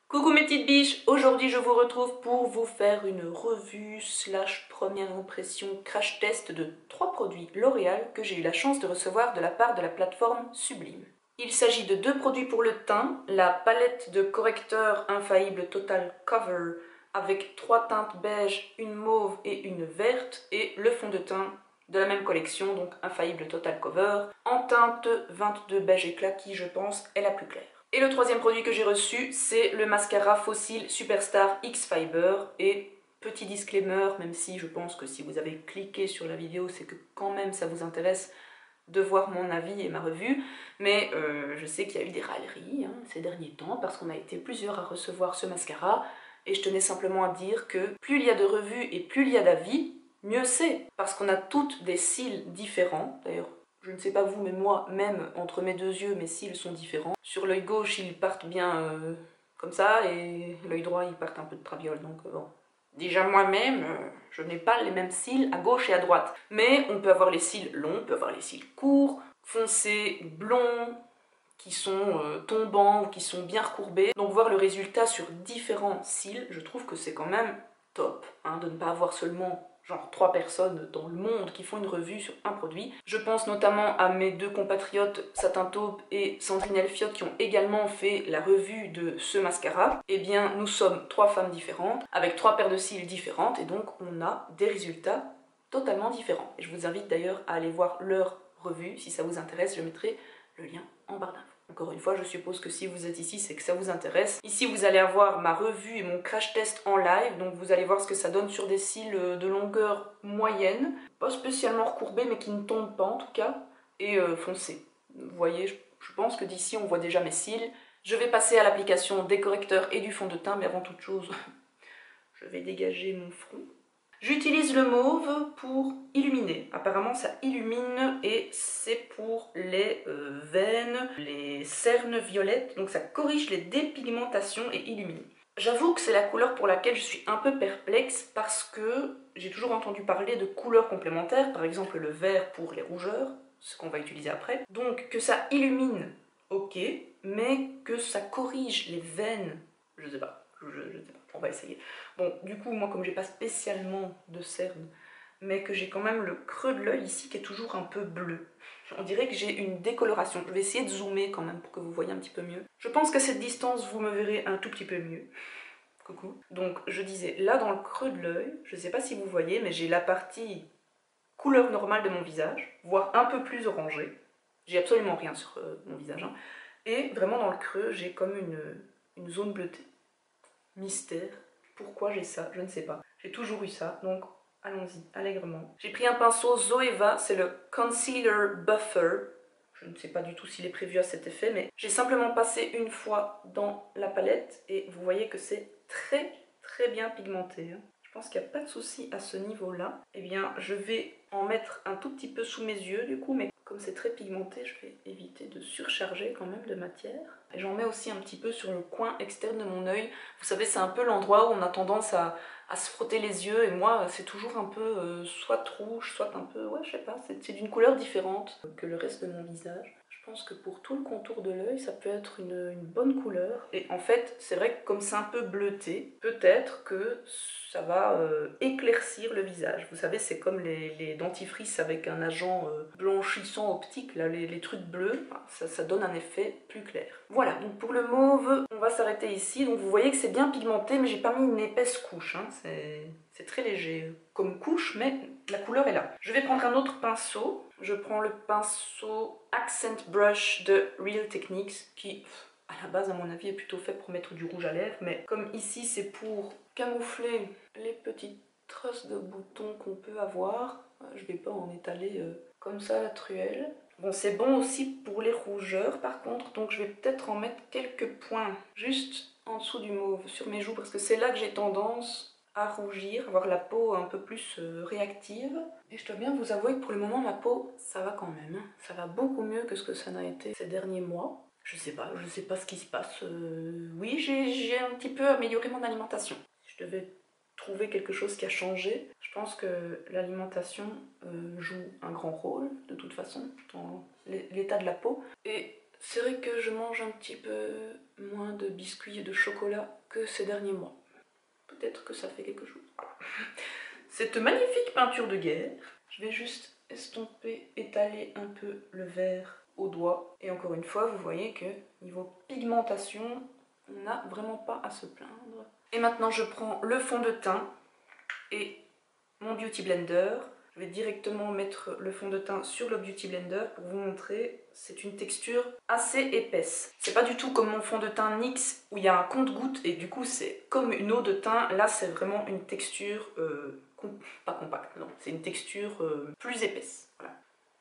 Coucou mes petites biches, aujourd'hui je vous retrouve pour vous faire une revue slash première impression crash test de 3 produits L'Oréal que j'ai eu la chance de recevoir de la part de la plateforme Sublime. Il s'agit de 2 produits pour le teint, la palette de correcteur infaillible Total Cover avec 3 teintes beige, une mauve et une verte, et le fond de teint de la même collection, donc infaillible Total Cover, en teinte 22 beige éclat qui je pense est la plus claire. Et le troisième produit que j'ai reçu, c'est le mascara Fossil Superstar X Fiber. Et petit disclaimer, même si je pense que si vous avez cliqué sur la vidéo, c'est que quand même ça vous intéresse de voir mon avis et ma revue. Mais je sais qu'il y a eu des râleries ces derniers temps, parce qu'on a été plusieurs à recevoir ce mascara. Et je tenais simplement à dire que plus il y a de revues et plus il y a d'avis, mieux c'est. Parce qu'on a toutes des cils différents, d'ailleurs. Je ne sais pas vous, mais moi, même entre mes deux yeux, mes cils sont différents. Sur l'œil gauche, ils partent bien comme ça, et l'œil droit, ils partent un peu de traviole, donc bon. Déjà moi-même, je n'ai pas les mêmes cils à gauche et à droite. Mais on peut avoir les cils longs, on peut avoir les cils courts, foncés, blonds, qui sont tombants ou qui sont bien recourbés. Donc voir le résultat sur différents cils, je trouve que c'est quand même top, de ne pas avoir seulement genre 3 personnes dans le monde qui font une revue sur un produit. Je pense notamment à mes 2 compatriotes Satin Taupe et Sandrine Elfiotte qui ont également fait la revue de ce mascara. Eh bien, nous sommes 3 femmes différentes, avec 3 paires de cils différentes, et donc on a des résultats totalement différents. Et je vous invite d'ailleurs à aller voir leur revue, si ça vous intéresse, je mettrai le lien en barre d'infos. Encore une fois, je suppose que si vous êtes ici, c'est que ça vous intéresse. Ici, vous allez avoir ma revue et mon crash test en live, donc vous allez voir ce que ça donne sur des cils de longueur moyenne, pas spécialement recourbés, mais qui ne tombent pas en tout cas, et foncés. Vous voyez, je pense que d'ici, on voit déjà mes cils. Je vais passer à l'application des correcteurs et du fond de teint, mais avant toute chose, je vais dégager mon front. J'utilise le mauve pour illuminer. Apparemment ça illumine et c'est pour les veines, les cernes violettes. Donc ça corrige les dépigmentations et illumine. J'avoue que c'est la couleur pour laquelle je suis un peu perplexe parce que j'ai toujours entendu parler de couleurs complémentaires. Par exemple le vert pour les rougeurs, ce qu'on va utiliser après. Donc que ça illumine, ok, mais que ça corrige les veines, je sais pas. Je sais pas, on va essayer. Bon, du coup, moi, comme j'ai pas spécialement de cernes, mais que j'ai quand même le creux de l'œil ici qui est toujours un peu bleu. On dirait que j'ai une décoloration. Je vais essayer de zoomer quand même pour que vous voyez un petit peu mieux. Je pense qu'à cette distance, vous me verrez un tout petit peu mieux. Coucou. Donc, je disais, là, dans le creux de l'œil, je sais pas si vous voyez, mais j'ai la partie couleur normale de mon visage, voire un peu plus orangée. J'ai absolument rien sur mon visage. Et vraiment, dans le creux, j'ai comme une zone bleutée. Mystère. Pourquoi j'ai ça? Je ne sais pas. J'ai toujours eu ça, donc allons-y, allègrement. J'ai pris un pinceau Zoeva, c'est le Concealer Buffer. Je ne sais pas du tout s'il est prévu à cet effet, mais j'ai simplement passé une fois dans la palette et vous voyez que c'est très bien pigmenté. Je pense qu'il n'y a pas de souci à ce niveau-là. Eh bien, je vais en mettre un tout petit peu sous mes yeux du coup, mais comme c'est très pigmenté, je vais éviter de surcharger quand même de matière. Et j'en mets aussi un petit peu sur le coin externe de mon œil. Vous savez, c'est un peu l'endroit où on a tendance à se frotter les yeux, et moi, c'est toujours un peu soit rouge, soit un peu, ouais, je sais pas, c'est d'une couleur différente que le reste de mon visage. Je pense que pour tout le contour de l'œil, ça peut être une bonne couleur. Et en fait, c'est vrai que comme c'est un peu bleuté, peut-être que ça va éclaircir le visage. Vous savez, c'est comme les dentifrices avec un agent blanchissant optique, là, les trucs bleus, ça donne un effet plus clair. Voilà, donc pour le mauve, on va s'arrêter ici. Donc vous voyez que c'est bien pigmenté, mais j'ai pas mis une épaisse couche, c'est très léger comme couche, mais la couleur est là. Je vais prendre un autre pinceau. Je prends le pinceau Accent Brush de Real Techniques, qui à la base à mon avis est plutôt fait pour mettre du rouge à lèvres, mais comme ici c'est pour camoufler les petites traces de boutons qu'on peut avoir, je vais pas en étaler comme ça la truelle. Bon, c'est bon aussi pour les rougeurs par contre, donc je vais peut-être en mettre quelques points juste en dessous du mauve sur mes joues, parce que c'est là que j'ai tendance à rougir, avoir la peau un peu plus réactive. Et je dois bien vous avouer que pour le moment, ma peau, ça va quand même. Ça va beaucoup mieux que ce que ça n'a été ces derniers mois. Je sais pas ce qui se passe. Oui, j'ai un petit peu amélioré mon alimentation. Si je devais trouver quelque chose qui a changé, je pense que l'alimentation joue un grand rôle, de toute façon, dans l'état de la peau. Et C'est vrai que je mange un petit peu moins de biscuits et de chocolat que ces derniers mois. Peut-être que ça fait quelque chose. Voilà. Cette magnifique peinture de guerre, je vais juste estomper, étaler un peu le vert au doigt. Et encore une fois, vous voyez que niveau pigmentation, on n'a vraiment pas à se plaindre. Et maintenant, je prends le fond de teint et mon Beauty Blender. Je vais directement mettre le fond de teint sur le Beauty Blender pour vous montrer. C'est une texture assez épaisse. C'est pas du tout comme mon fond de teint NYX où il y a un compte-gouttes et du coup c'est comme une eau de teint. Là c'est vraiment une texture, pas compacte, non. C'est une texture plus épaisse. Voilà.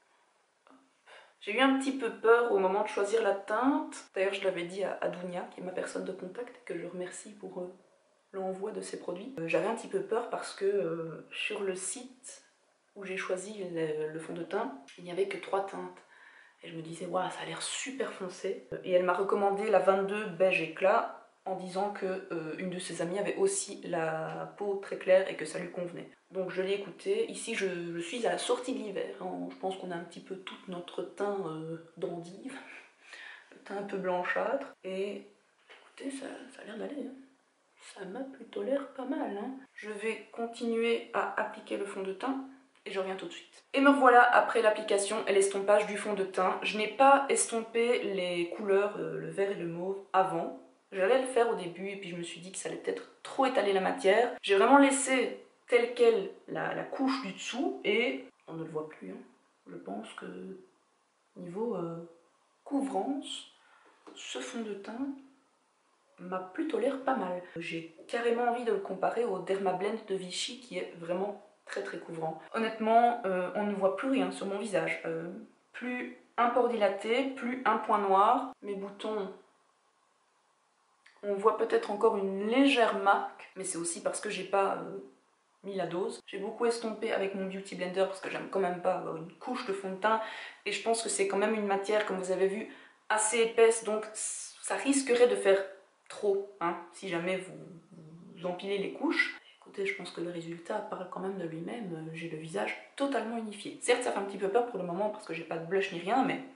J'ai eu un petit peu peur au moment de choisir la teinte. D'ailleurs je l'avais dit à Dounia, qui est ma personne de contact, que je remercie pour l'envoi de ces produits. J'avais un petit peu peur parce que sur le site où j'ai choisi le fond de teint, il n'y avait que 3 teintes. Et je me disais, waouh, ça a l'air super foncé. Et elle m'a recommandé la 22 beige éclat en disant que une de ses amies avait aussi la peau très claire et que ça lui convenait. Donc je l'ai écouté. Ici, je suis à la sortie de l'hiver. Hein. Je pense qu'on a un petit peu tout notre teint d'endive, le teint un peu blanchâtre. Et écoutez, ça a l'air d'aller. Hein. Ça m'a plutôt l'air pas mal. Hein. Je vais continuer à appliquer le fond de teint. Et je reviens tout de suite. Et me revoilà après l'application et l'estompage du fond de teint. Je n'ai pas estompé les couleurs, le vert et le mauve, avant. J'allais le faire au début et puis je me suis dit que ça allait peut-être trop étaler la matière. J'ai vraiment laissé telle quelle la couche du dessous et on ne le voit plus. Hein. Je pense que niveau couvrance, ce fond de teint m'a plutôt l'air pas mal. J'ai carrément envie de le comparer au Dermablend de Vichy qui est vraiment très couvrant. Honnêtement, on ne voit plus rien sur mon visage. Plus un pore dilaté, plus un point noir. Mes boutons, on voit peut-être encore une légère marque, mais c'est aussi parce que j'ai pas mis la dose. J'ai beaucoup estompé avec mon Beauty Blender parce que j'aime quand même pas avoir une couche de fond de teint et je pense que c'est quand même une matière, comme vous avez vu, assez épaisse, donc ça risquerait de faire trop, hein, si jamais vous empilez les couches. Écoutez, je pense que le résultat parle quand même de lui-même. J'ai le visage totalement unifié. Certes, ça fait un petit peu peur pour le moment parce que j'ai pas de blush ni rien, mais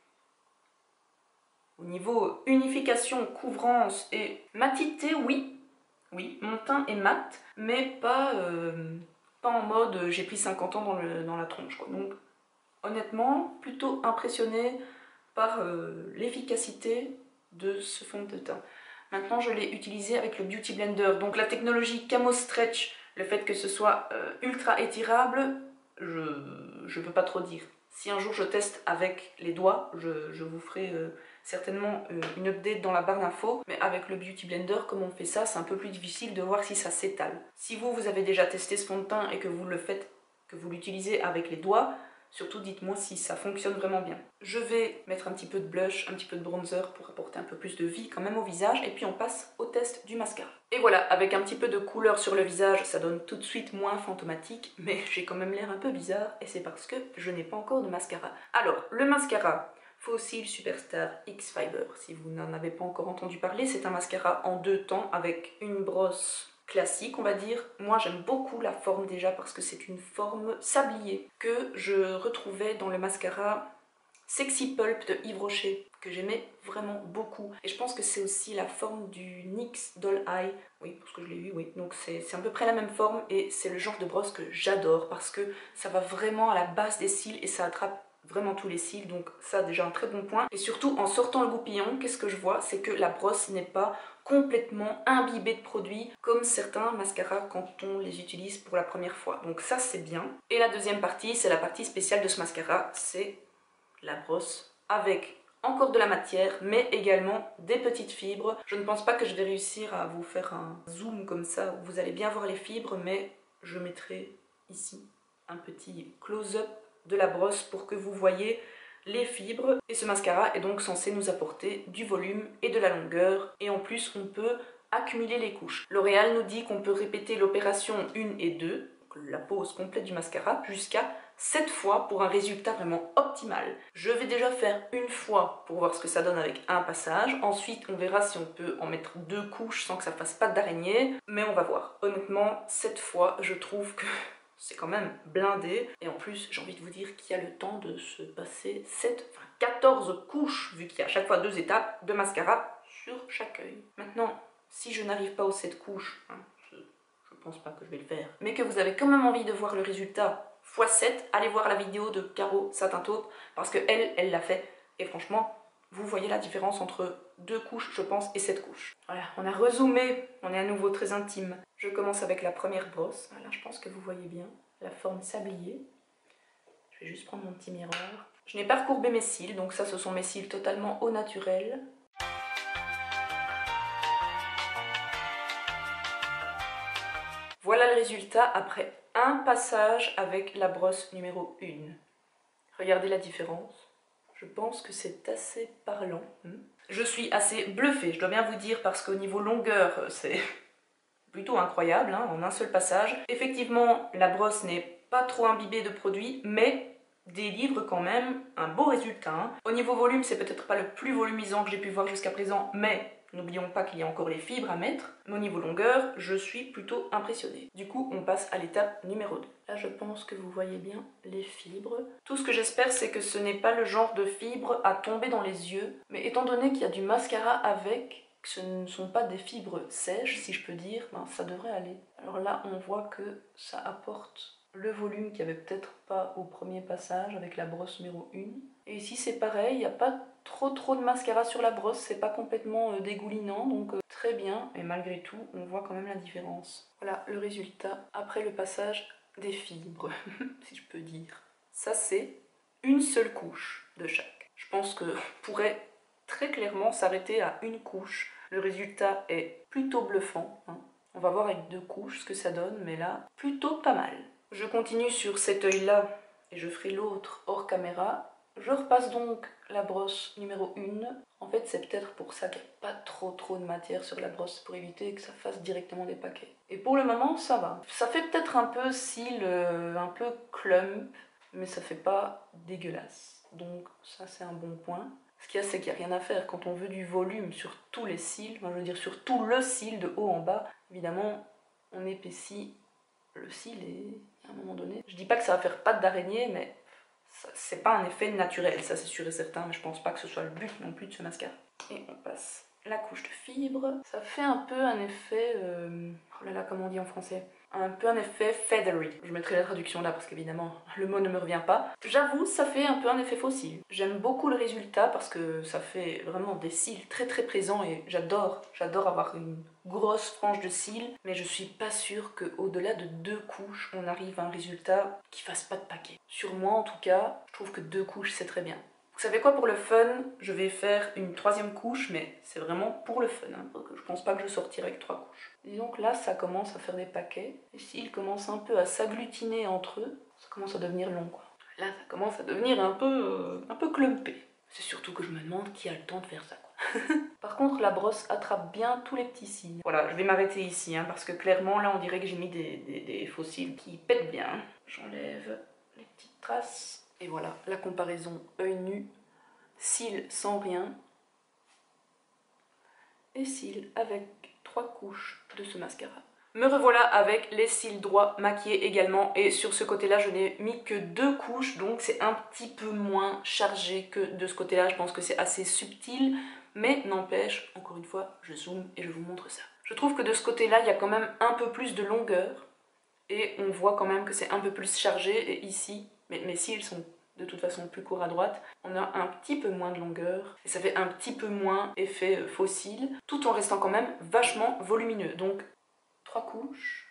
au niveau unification, couvrance et matité, oui, mon teint est mat, mais pas en mode j'ai pris 50 ans dans la tronche, quoi. Donc, honnêtement, plutôt impressionnée par l'efficacité de ce fond de teint. Maintenant, je l'ai utilisé avec le Beauty Blender. Donc la technologie Camo Stretch, le fait que ce soit ultra étirable, je peux pas trop dire. Si un jour je teste avec les doigts, je vous ferai certainement une update dans la barre d'infos. Mais avec le Beauty Blender, comme on fait ça, c'est un peu plus difficile de voir si ça s'étale. Si vous avez déjà testé ce fond de teint et que vous le faites, que vous l'utilisez avec les doigts, surtout dites-moi si ça fonctionne vraiment bien. Je vais mettre un petit peu de blush, un petit peu de bronzer pour apporter un peu plus de vie quand même au visage et puis on passe au test du mascara. Et voilà, avec un petit peu de couleur sur le visage, ça donne tout de suite moins fantomatique, mais j'ai quand même l'air un peu bizarre et c'est parce que je n'ai pas encore de mascara. Alors, le mascara Fossil Superstar X Fiber, si vous n'en avez pas encore entendu parler, c'est un mascara en 2 temps avec une brosse classique, on va dire. Moi j'aime beaucoup la forme déjà parce que c'est une forme sablier que je retrouvais dans le mascara Sexy Pulp de Yves Rocher que j'aimais vraiment beaucoup et je pense que c'est aussi la forme du NYX Doll Eye, oui parce que je l'ai vu, oui, donc c'est à peu près la même forme et c'est le genre de brosse que j'adore parce que ça va vraiment à la base des cils et ça attrape vraiment tous les cils, donc ça déjà un très bon point. Et surtout en sortant le goupillon, qu'est-ce que je vois? C'est que la brosse n'est pas complètement imbibée de produits comme certains mascaras quand on les utilise pour la première fois, donc ça c'est bien. Et la deuxième partie, c'est la partie spéciale de ce mascara, c'est la brosse avec encore de la matière mais également des petites fibres. Je ne pense pas que je vais réussir à vous faire un zoom comme ça où vous allez bien voir les fibres, mais je mettrai ici un petit close-up de la brosse pour que vous voyez les fibres. Et ce mascara est donc censé nous apporter du volume et de la longueur et en plus on peut accumuler les couches. L'Oréal nous dit qu'on peut répéter l'opération 1 et 2, la pose complète du mascara, jusqu'à 7 fois pour un résultat vraiment optimal. Je vais déjà faire une fois pour voir ce que ça donne avec un passage. Ensuite, on verra si on peut en mettre 2 couches sans que ça fasse pas d'araignée. Mais on va voir. Honnêtement, 7 fois, je trouve que c'est quand même blindé. Et en plus, j'ai envie de vous dire qu'il y a le temps de se passer 14 couches, vu qu'il y a à chaque fois 2 étapes de mascara sur chaque œil. Maintenant, si je n'arrive pas aux 7 couches, hein, je pense pas que je vais le faire, mais que vous avez quand même envie de voir le résultat x7, allez voir la vidéo de Caro Satin Taupe, parce que elle l'a fait, et franchement, vous voyez la différence entre 2 couches, je pense, et 7 couches. Voilà, on a rezoomé, on est à nouveau très intime. Je commence avec la première brosse. Là, je pense que vous voyez bien la forme sablier. Je vais juste prendre mon petit miroir. Je n'ai pas recourbé mes cils, donc ça, ce sont mes cils totalement au naturel. Voilà le résultat après un passage avec la brosse numéro 1. Regardez la différence. Je pense que c'est assez parlant. Je suis assez bluffée, je dois bien vous dire, parce qu'au niveau longueur, c'est plutôt incroyable, hein, en un seul passage. Effectivement, la brosse n'est pas trop imbibée de produit, mais délivre quand même un beau résultat. Hein. Au niveau volume, c'est peut-être pas le plus volumisant que j'ai pu voir jusqu'à présent, mais n'oublions pas qu'il y a encore les fibres à mettre. Mais au niveau longueur, je suis plutôt impressionnée. Du coup, on passe à l'étape numéro 2. Là, je pense que vous voyez bien les fibres. Tout ce que j'espère, c'est que ce n'est pas le genre de fibres à tomber dans les yeux. Mais étant donné qu'il y a du mascara avec, que ce ne sont pas des fibres sèches, si je peux dire, ben, ça devrait aller. Alors là, on voit que ça apporte le volume qu'il n'y avait peut-être pas au premier passage avec la brosse numéro 1. Et ici, c'est pareil, il n'y a pas trop de mascara sur la brosse, c'est pas complètement dégoulinant, donc très bien. Et malgré tout, on voit quand même la différence. Voilà le résultat après le passage des fibres, si je peux dire. Ça, c'est une seule couche de chaque. Je pense qu'on pourrait très clairement s'arrêter à une couche. Le résultat est plutôt bluffant. Hein. On va voir avec 2 couches ce que ça donne, mais là, plutôt pas mal. Je continue sur cet œil-là et je ferai l'autre hors caméra. Je repasse donc la brosse numéro 1. En fait, c'est peut-être pour ça qu'il n'y a pas trop de matière sur la brosse, pour éviter que ça fasse directement des paquets. Et pour le moment, ça va. Ça fait peut-être un peu cils, un peu clump, mais ça fait pas dégueulasse. Donc ça, c'est un bon point. Ce qu'il y a, c'est qu'il n'y a rien à faire. Quand on veut du volume sur tous les cils, enfin, je veux dire sur tout le cil de haut en bas, évidemment, on épaissit le cil et à un moment donné, je dis pas que ça va faire patte d'araignée, mais c'est pas un effet naturel, ça c'est sûr et certain, mais je pense pas que ce soit le but non plus de ce mascara. Et on passe la couche de fibres. Ça fait un peu un effet, oh là là, comment on dit en français, un peu un effet feathery. Je mettrai la traduction là parce qu'évidemment le mot ne me revient pas. J'avoue, ça fait un peu un effet fossile. J'aime beaucoup le résultat parce que ça fait vraiment des cils très présents et j'adore avoir une grosse frange de cils, mais je suis pas sûre qu'au-delà de 2 couches, on arrive à un résultat qui fasse pas de paquet. Sur moi en tout cas, je trouve que 2 couches c'est très bien. Vous savez quoi, pour le fun, je vais faire une 3e couche, mais c'est vraiment pour le fun, hein, parce que je pense pas que je sortirai avec 3 couches. Disons que là, ça commence à faire des paquets, et s'ils commencent un peu à s'agglutiner entre eux, ça commence à devenir long, quoi. Là, ça commence à devenir un peu clumpé. C'est surtout que je me demande qui a le temps de faire ça, quoi. Par contre, la brosse attrape bien tous les petits cils. Voilà, je vais m'arrêter ici, hein, parce que clairement, là, on dirait que j'ai mis des faux cils qui pètent bien. J'enlève les petites traces. Et voilà, la comparaison œil nu, cils sans rien, et cils avec 3 couches de ce mascara. Me revoilà avec les cils droits maquillés également, et sur ce côté-là, je n'ai mis que 2 couches, donc c'est un petit peu moins chargé que de ce côté-là. Je pense que c'est assez subtil, mais n'empêche, encore une fois, je zoome et je vous montre ça. Je trouve que de ce côté-là, il y a quand même un peu plus de longueur, et on voit quand même que c'est un peu plus chargé, et ici, mes cils sont de toute façon plus courts à droite, on a un petit peu moins de longueur, et ça fait un petit peu moins effet faux cils, tout en restant quand même vachement volumineux. Donc 3 couches,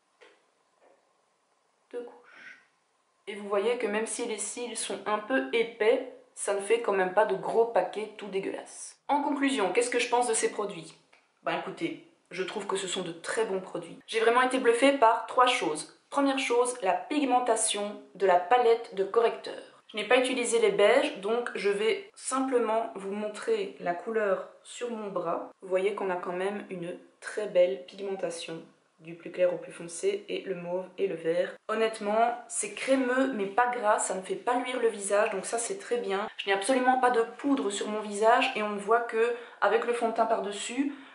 2 couches. Et vous voyez que même si les cils sont un peu épais, ça ne fait quand même pas de gros paquets tout dégueulasses. En conclusion, qu'est-ce que je pense de ces produits? Ben écoutez, je trouve que ce sont de très bons produits. J'ai vraiment été bluffée par 3 choses. Première chose, la pigmentation de la palette de correcteurs. Je n'ai pas utilisé les beiges, donc je vais simplement vous montrer la couleur sur mon bras. Vous voyez qu'on a quand même une très belle pigmentation, du plus clair au plus foncé, et le mauve et le vert. Honnêtement, c'est crémeux mais pas gras, ça ne fait pas luire le visage, donc ça c'est très bien. Je n'ai absolument pas de poudre sur mon visage, et on voit que avec le fond de teint par-dessus,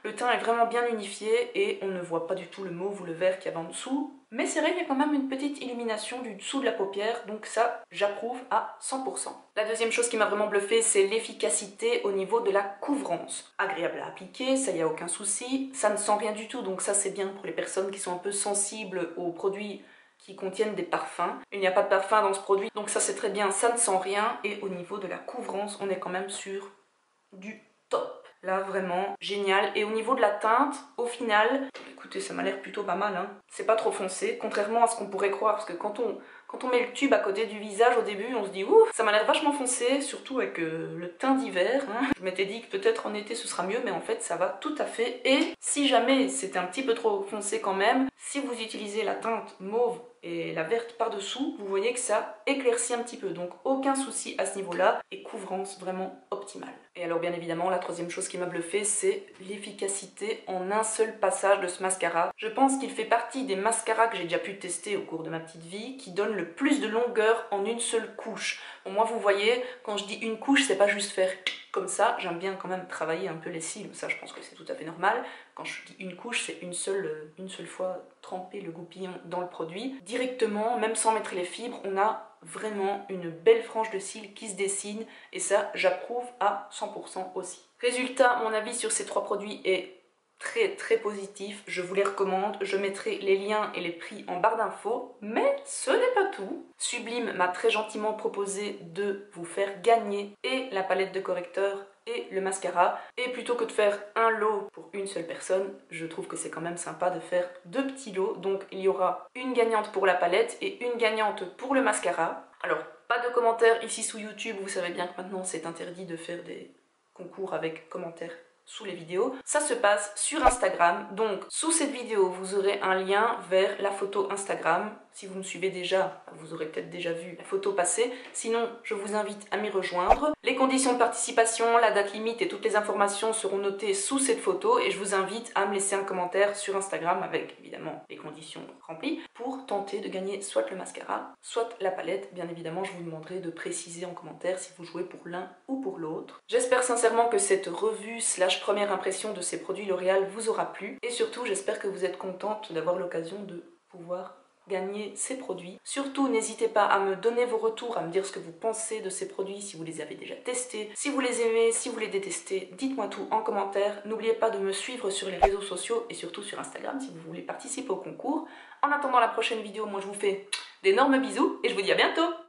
Le teint est vraiment bien unifié et on ne voit pas du tout le mauve ou le vert qu'il y avait en dessous. Mais c'est vrai qu'il y a quand même une petite illumination du dessous de la paupière, donc ça, j'approuve à 100%. La deuxième chose qui m'a vraiment bluffé, c'est l'efficacité au niveau de la couvrance. Agréable à appliquer, ça y a aucun souci, ça ne sent rien du tout, donc ça c'est bien pour les personnes qui sont un peu sensibles aux produits qui contiennent des parfums. Il n'y a pas de parfum dans ce produit, donc ça c'est très bien, ça ne sent rien, et au niveau de la couvrance, on est quand même sur du top. Là, vraiment génial. Et au niveau de la teinte, au final, écoutez, ça m'a l'air plutôt pas mal, hein. C'est pas trop foncé, contrairement à ce qu'on pourrait croire, parce que quand on met le tube à côté du visage au début, on se dit ouf, ça m'a l'air vachement foncé, surtout avec le teint d'hiver, hein. Je m'étais dit que peut-être en été ce sera mieux, mais en fait ça va tout à fait. Et si jamais c'était un petit peu trop foncé quand même, si vous utilisez la teinte mauve et la verte par-dessous, vous voyez que ça éclaircit un petit peu, donc aucun souci à ce niveau-là, et couvrance vraiment optimale. Et alors bien évidemment, la troisième chose qui m'a bluffé, c'est l'efficacité en un seul passage de ce mascara. Je pense qu'il fait partie des mascaras que j'ai déjà pu tester au cours de ma petite vie, qui donnent le plus de longueur en une seule couche. Bon, moi vous voyez, quand je dis une couche, c'est pas juste faire comme ça, j'aime bien quand même travailler un peu les cils, ça je pense que c'est tout à fait normal. Quand je dis une couche, c'est une seule fois tremper le goupillon dans le produit. Directement, même sans mettre les fibres, on a vraiment une belle frange de cils qui se dessine, et ça j'approuve à 100% aussi. Résultat, mon avis sur ces trois produits est très positif, je vous les recommande, je mettrai les liens et les prix en barre d'infos, mais ce n'est pas tout. Sublime m'a très gentiment proposé de vous faire gagner et la palette de correcteur et le mascara, et plutôt que de faire un lot pour une seule personne, je trouve que c'est quand même sympa de faire deux petits lots. Donc il y aura une gagnante pour la palette et une gagnante pour le mascara. Alors pas de commentaires ici sous YouTube, vous savez bien que maintenant c'est interdit de faire des concours avec commentaires sous les vidéos. Ça se passe sur Instagram, donc sous cette vidéo vous aurez un lien vers la photo Instagram. Si vous me suivez déjà, vous aurez peut-être déjà vu la photo passer, sinon je vous invite à m'y rejoindre. Les conditions de participation, la date limite et toutes les informations seront notées sous cette photo, et je vous invite à me laisser un commentaire sur Instagram avec évidemment les conditions remplies pour tenter de gagner soit le mascara, soit la palette. Bien évidemment, je vous demanderai de préciser en commentaire si vous jouez pour l'un ou pour l'autre. J'espère sincèrement que cette revue / première impression de ces produits L'Oréal vous aura plu, et surtout j'espère que vous êtes contente d'avoir l'occasion de pouvoir gagner ces produits. Surtout n'hésitez pas à me donner vos retours, à me dire ce que vous pensez de ces produits, si vous les avez déjà testés, si vous les aimez, si vous les détestez, dites-moi tout en commentaire. N'oubliez pas de me suivre sur les réseaux sociaux et surtout sur Instagram si vous voulez participer au concours. En attendant la prochaine vidéo, moi je vous fais d'énormes bisous et je vous dis à bientôt.